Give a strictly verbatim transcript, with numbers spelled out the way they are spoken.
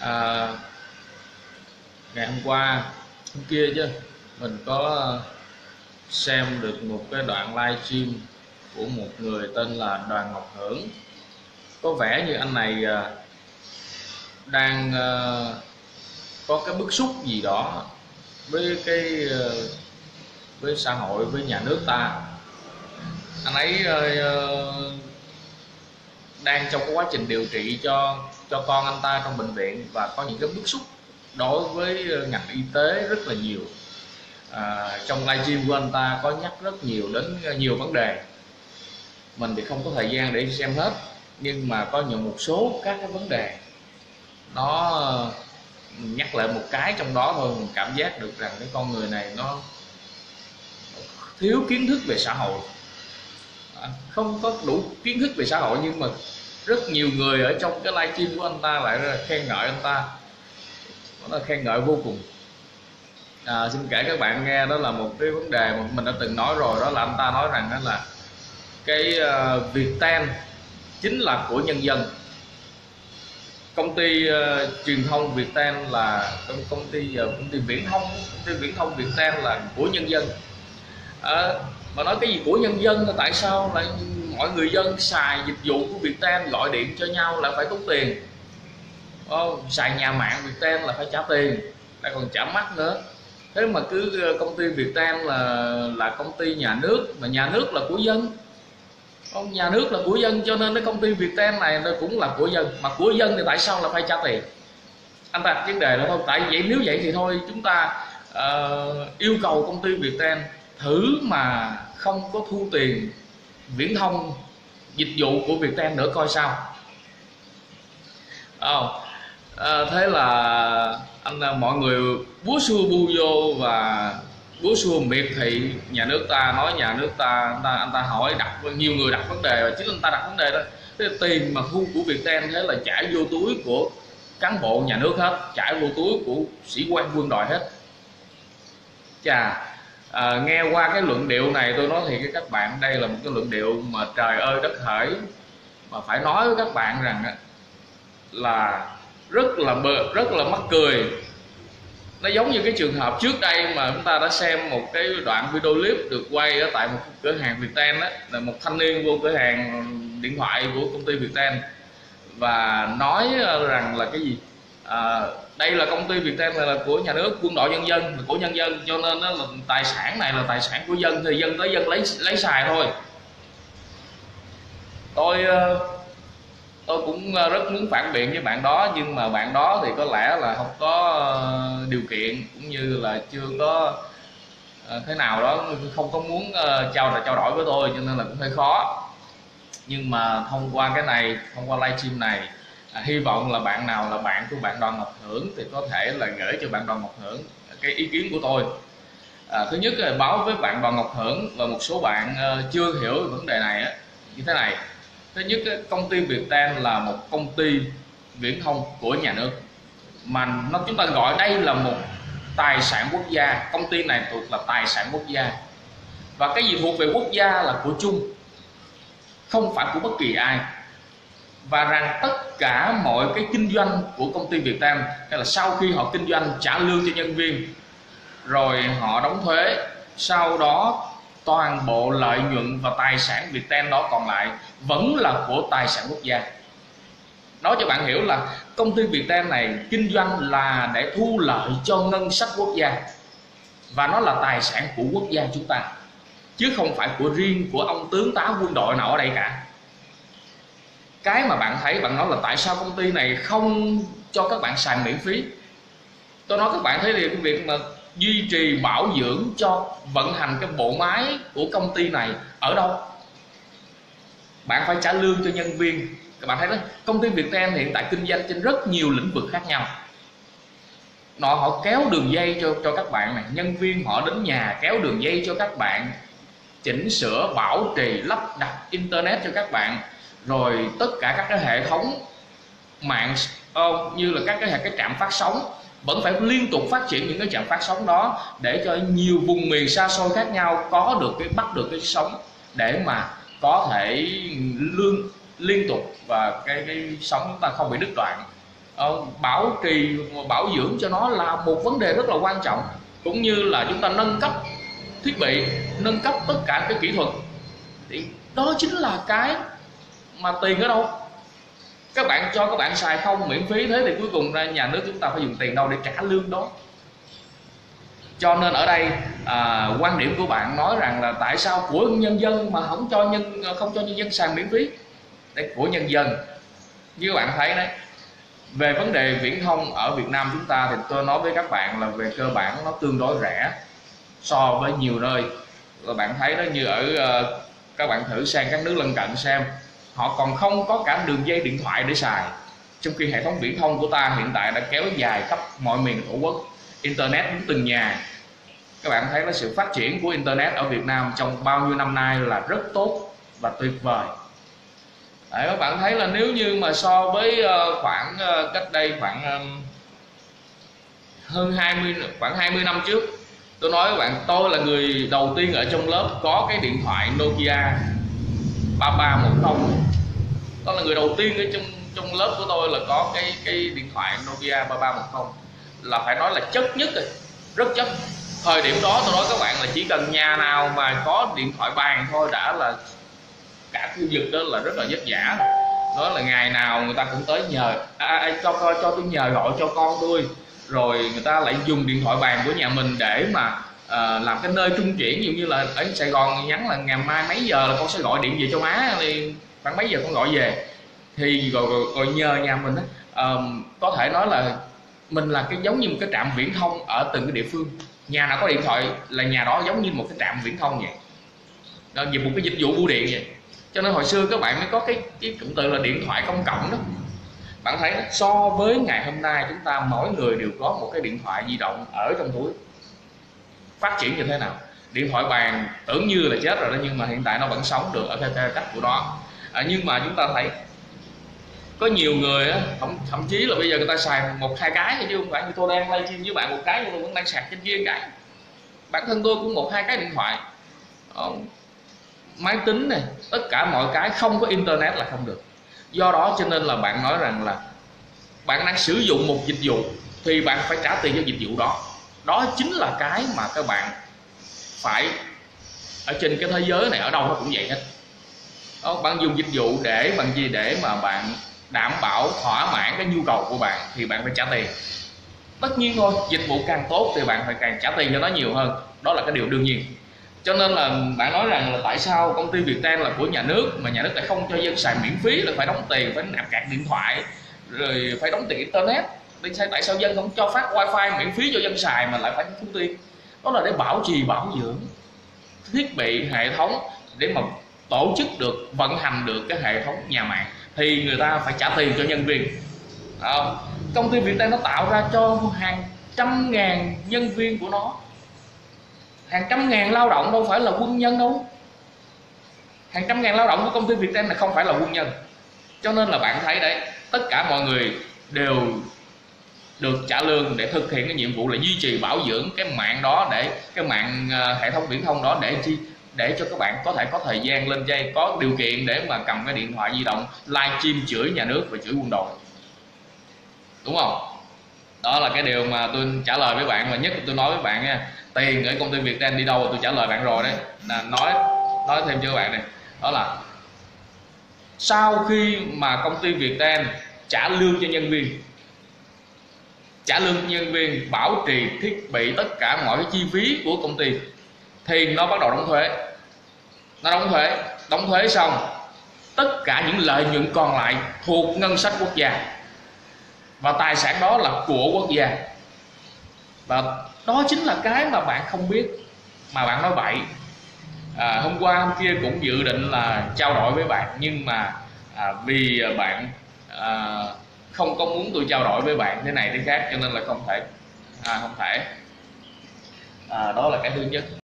À, ngày hôm qua hôm kia chứ mình có xem được một cái đoạn live stream của một người tên là Đoàn Ngọc Hưởng. Có vẻ như anh này à, đang à, có cái bức xúc gì đó với cái à, với xã hội, với nhà nước ta. Anh ấy à, đang trong cái quá trình điều trị cho cho con anh ta trong bệnh viện và có những cái bức xúc đối với ngành y tế rất là nhiều. À, trong livestream của anh ta có nhắc rất nhiều đến nhiều vấn đề, mình thì không có thời gian để xem hết, nhưng mà có những một số các cái vấn đề nó nhắc lại một cái trong đó thôi, mình cảm giác được rằng cái con người này nó thiếu kiến thức về xã hội, à, không có đủ kiến thức về xã hội, nhưng mà rất nhiều người ở trong cái livestream của anh ta lại khen ngợi anh ta, nó là khen ngợi vô cùng. À, xin kể các bạn nghe, đó là một cái vấn đề mà mình đã từng nói rồi, đó là anh ta nói rằng đó là cái uh, Viettel chính là của nhân dân. Công ty uh, truyền thông Viettel là công, công ty uh, công ty viễn thông công ty viễn thông Viettel là của nhân dân. À, mà nói cái gì của nhân dân là tại sao lại mọi người dân xài dịch vụ của Viettel, gọi điện cho nhau là phải tốn tiền, oh, xài nhà mạng Viettel là phải trả tiền, lại còn trả mắc nữa. Thế mà cứ công ty Viettel là là công ty nhà nước, mà nhà nước là của dân, ông nhà nước là của dân, cho nên cái công ty Viettel này nó cũng là của dân, mà của dân thì tại sao là phải trả tiền? Anh ta vấn đề đó thôi. Tại vậy nếu vậy thì thôi chúng ta uh, yêu cầu công ty Viettel thử mà không có thu tiền viễn thông dịch vụ của Viettel nữa coi sao. Oh, uh, thế là anh mọi người búa xua bu vô và búa xua miệt thị nhà nước ta, nói nhà nước ta anh ta, anh ta hỏi đặt nhiều người đặt vấn đề, và chính anh ta đặt vấn đề đó. Thế tiền mà thu của Viettel thế là chảy vô túi của cán bộ nhà nước hết, chảy vô túi của sĩ quan quân đội hết. Chà, à, nghe qua cái luận điệu này tôi nói thì với các bạn, đây là một cái luận điệu mà trời ơi đất hỡi, mà phải nói với các bạn rằng là rất là bờ, rất là mắc cười. Nó giống như cái trường hợp trước đây mà chúng ta đã xem một cái đoạn video clip được quay ở tại một cửa hàng Viettel đó, là một thanh niên vô cửa hàng điện thoại của công ty Viettel và nói rằng là cái gì, à, đây là công ty Viettel này là của nhà nước, quân đội nhân dân, là của nhân dân, cho nên đó là tài sản này là tài sản của dân, thì dân tới dân lấy lấy xài thôi. Tôi tôi cũng rất muốn phản biện với bạn đó, nhưng mà bạn đó thì có lẽ là không có điều kiện, cũng như là chưa có thế nào đó, không có muốn trao trao đổi với tôi, cho nên là cũng hơi khó. Nhưng mà thông qua cái này, thông qua livestream này, à, hy vọng là bạn nào là bạn của bạn Đoàn Ngọc Hưởng thì có thể là gửi cho bạn Đoàn Ngọc Hưởng cái ý kiến của tôi. À, thứ nhất là báo với bạn Đoàn Ngọc Hưởng và một số bạn uh, chưa hiểu về vấn đề này á, như thế này. Thứ nhất, công ty Viettel là một công ty viễn thông của nhà nước, mà nó chúng ta gọi đây là một tài sản quốc gia. Công ty này thuộc là tài sản quốc gia, và cái gì thuộc về quốc gia là của chung, không phải của bất kỳ ai. Và rằng tất cả mọi cái kinh doanh của công ty Viettel, hay là sau khi họ kinh doanh trả lương cho nhân viên, rồi họ đóng thuế, sau đó toàn bộ lợi nhuận và tài sản Viettel đó còn lại vẫn là của tài sản quốc gia. Nói cho bạn hiểu là công ty Viettel này kinh doanh là để thu lợi cho ngân sách quốc gia, và nó là tài sản của quốc gia chúng ta, chứ không phải của riêng của ông tướng tá quân đội nào ở đây cả. Cái mà bạn thấy, bạn nói là tại sao công ty này không cho các bạn xài miễn phí. Tôi nói các bạn thấy thì cái việc mà duy trì bảo dưỡng cho vận hành cái bộ máy của công ty này ở đâu? Bạn phải trả lương cho nhân viên. Các bạn thấy đó, công ty Viettel hiện tại kinh doanh trên rất nhiều lĩnh vực khác nhau. Nó họ kéo đường dây cho cho các bạn này, nhân viên họ đến nhà kéo đường dây cho các bạn, chỉnh sửa, bảo trì, lắp đặt internet cho các bạn, rồi tất cả các cái hệ thống mạng oh, như là các cái cái trạm phát sóng vẫn phải liên tục phát triển những cái trạm phát sóng đó, để cho nhiều vùng miền xa xôi khác nhau có được cái bắt được cái sóng, để mà có thể lương liên tục và cái cái sóng chúng ta không bị đứt đoạn. bảo trì, bảo dưỡng cho nó là một vấn đề rất là quan trọng, cũng như là chúng ta nâng cấp thiết bị, nâng cấp tất cả cái kỹ thuật, thì đó chính là cái mà tiền ở đâu. Các bạn cho các bạn xài không miễn phí, thế thì cuối cùng ra nhà nước chúng ta phải dùng tiền đâu để trả lương đó. Cho nên ở đây à, quan điểm của bạn nói rằng là tại sao của nhân dân mà không cho nhân không cho nhân dân xài miễn phí? Đấy, của nhân dân. Như các bạn thấy đấy, về vấn đề viễn thông ở Việt Nam chúng ta thì tôi nói với các bạn là về cơ bản nó tương đối rẻ so với nhiều nơi. Và bạn thấy đó, như ở các bạn thử sang các nước lân cận xem, họ còn không có cả đường dây điện thoại để xài, trong khi hệ thống viễn thông của ta hiện tại đã kéo dài khắp mọi miền tổ quốc, internet đến từng nhà. Các bạn thấy là sự phát triển của internet ở Việt Nam trong bao nhiêu năm nay là rất tốt và tuyệt vời. Đấy, các bạn thấy là nếu như mà so với khoảng cách đây khoảng hơn hai mươi khoảng hai mươi năm trước, tôi nói các bạn, tôi là người đầu tiên ở trong lớp có cái điện thoại Nokia ba ba một không. Tôi là người đầu tiên ở trong trong lớp của tôi là có cái cái điện thoại Nokia ba ba một không, là phải nói là chất nhất rồi, rất chất. Thời điểm đó tôi nói các bạn là chỉ cần nhà nào mà có điện thoại bàn thôi đã là cả khu vực đó là rất là vất vả. Đó là ngày nào người ta cũng tới nhờ à, à, cho cho cho tôi nhờ gọi cho con tôi, rồi người ta lại dùng điện thoại bàn của nhà mình để mà à, làm cái nơi trung chuyển. Ví dụ như là ở Sài Gòn nhắn là ngày mai mấy giờ là con sẽ gọi điện về cho má, thì khoảng mấy giờ con gọi về, thì rồi, rồi, rồi nhờ nhà mình đó, à, có thể nói là mình là cái giống như một cái trạm viễn thông ở từng cái địa phương. Nhà nào có điện thoại là nhà đó giống như một cái trạm viễn thông vậy đó, như một cái dịch vụ bưu điện vậy. Cho nên hồi xưa các bạn mới có cái cái cụm từ là điện thoại công cộng đó. Bạn thấy đó, so với ngày hôm nay chúng ta mỗi người đều có một cái điện thoại di động ở trong túi. Phát triển như thế nào? Điện thoại bàn tưởng như là chết rồi đó, nhưng mà hiện tại nó vẫn sống được ở cái cách của nó. À, nhưng mà chúng ta thấy có nhiều người á, thậm, thậm chí là bây giờ người ta xài một hai cái, chứ không phải như tôi đang livestream với bạn một cái, nhưng tôi vẫn đang sạc trên kia cái. Bản thân tôi cũng một hai cái điện thoại, ờ, máy tính này, tất cả mọi cái không có internet là không được. Do đó cho nên là bạn nói rằng là bạn đang sử dụng một dịch vụ thì bạn phải trả tiền cho dịch vụ đó. Đó chính là cái mà các bạn phải, ở trên cái thế giới này ở đâu nó cũng vậy hết. Đó, bạn dùng dịch vụ để bằng gì? Để mà bạn đảm bảo thỏa mãn cái nhu cầu của bạn thì bạn phải trả tiền. Tất nhiên thôi, dịch vụ càng tốt thì bạn phải càng trả tiền cho nó nhiều hơn, đó là cái điều đương nhiên. Cho nên là bạn nói rằng là tại sao công ty Viettel là của nhà nước mà nhà nước lại không cho dân xài miễn phí, là phải đóng tiền, phải nạp card điện thoại, rồi phải đóng tiền internet. Tại sao dân không cho phát wifi miễn phí cho dân xài mà lại phải thu tiền? Đó là để bảo trì bảo dưỡng thiết bị hệ thống, để mà tổ chức được, vận hành được cái hệ thống nhà mạng thì người ta phải trả tiền cho nhân viên. À, công ty Viettel nó tạo ra cho hàng trăm ngàn nhân viên của nó, hàng trăm ngàn lao động, đâu phải là quân nhân đâu. Hàng trăm ngàn lao động của công ty Viettel này không phải là quân nhân. Cho nên là bạn thấy đấy, tất cả mọi người đều được trả lương để thực hiện cái nhiệm vụ là duy trì bảo dưỡng cái mạng đó, để cái mạng uh, hệ thống viễn thông đó, để chi để cho các bạn có thể có thời gian lên dây, có điều kiện để mà cầm cái điện thoại di động livestream chửi nhà nước và chửi quân đội, đúng không? Đó là cái điều mà tôi trả lời với bạn, và nhất là tôi nói với bạn nha, tiền ở công ty Viettel đi đâu tôi trả lời bạn rồi đấy. Là nói nói thêm cho các bạn này, đó là sau khi mà công ty Viettel trả lương cho nhân viên, trả lương cho nhân viên, bảo trì thiết bị, tất cả mọi cái chi phí của công ty, thì nó bắt đầu đóng thuế. Nó đóng thuế, đóng thuế xong tất cả những lợi nhuận còn lại thuộc ngân sách quốc gia, và tài sản đó là của quốc gia. Và đó chính là cái mà bạn không biết mà bạn nói bậy. À, hôm qua hôm kia cũng dự định là trao đổi với bạn, nhưng mà à, vì bạn à, không có muốn tôi trao đổi với bạn thế này thế khác, cho nên là không thể à, không thể à, đó là cái thứ nhất.